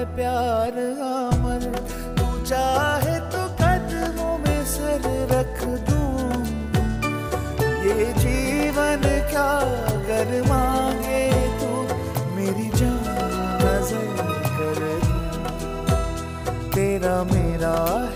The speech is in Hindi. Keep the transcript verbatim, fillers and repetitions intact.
प्यार अमर, तू चाहे तो कदमों में सर रख दूं। ये जीवन क्या कर मांगे तू, मेरी जान नजर कर दूं। तेरा मेरा